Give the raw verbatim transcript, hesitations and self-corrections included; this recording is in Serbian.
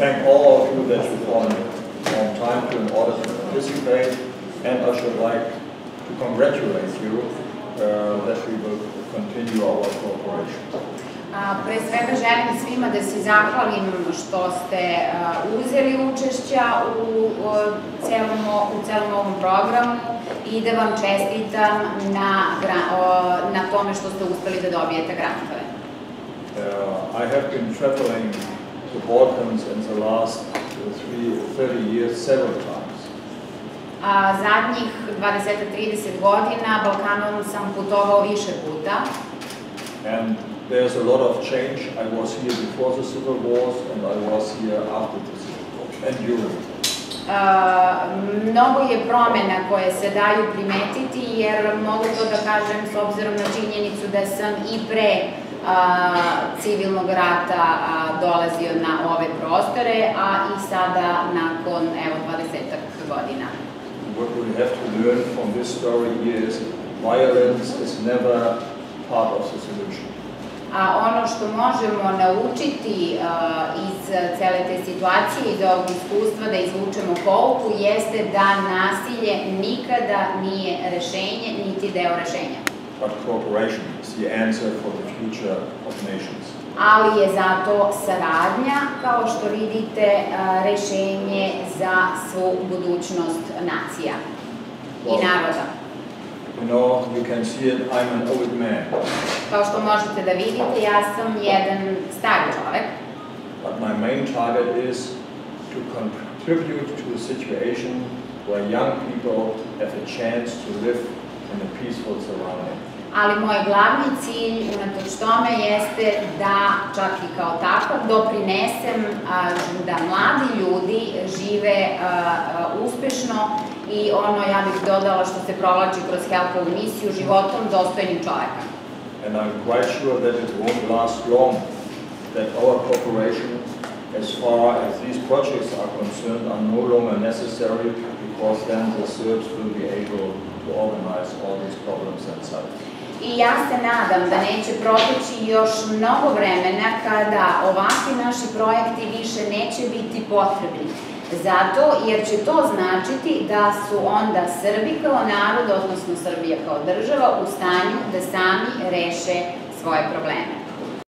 thank all of you that you found on time to in order to participate, and I should like to congratulate you uh, that we will continue our cooperation. Pre svega želim svima da se zahvalim što ste uzeli učešća u celom ovom programu i da vam čestitam na tome što ste uspeli da dobijete grantove. I have been traveling the Balkans in the last thirty years several times. Zadnjih dvadeset do trideset godina Balkanom sam putovao više puta. And there's a lot of change. I was here before the civil wars and I was here after the civil wars and during. Mnogo je promena koje se daju primetiti, jer mogu to da kažem s obzirom na činjenicu da sam i pre civilnog rata dolazio na ove prostore, a i sada nakon dvadesetak godina. What we have to learn from this story is violence is never part of the solution. Ono što možemo naučiti iz cele te situacije, iz ovog iskustva, da izvučemo pouku, jeste da nasilje nikada nije rešenje, niti deo rešenja. But cooperation is the answer for the future of nations. Ali je zato saradnja, kao što vidite, rešenje za svu budućnost nacija i naroda. You know, you can see it, I'm an old man. Kao što možete da vidite, ja sam jedan stari čovek. But my main target is to contribute to a situation where young people have a chance to live in a peaceful surrounding. Ali moj glavni cilj, unatoč tome, jeste da, čak i kao takav, doprinesem da mladi ljudi žive uspešno i ono, ja bih dodala, što se provlači kroz Helpovu misiju, životom dostojnim čoveka. And I'm quite sure that it won't last long, that our cooperation, as far as these projects are concerned, are no longer necessary, because then the Serbs will be able to organize all these problems themselves. I ja se nadam da neće proteći još mnogo vremena kada ovakvi naši projekti više neće biti potrebni. Zato jer će to značiti da su onda Srbi kao narod, odnosno Srbija kao država, u stanju da sami reše svoje probleme.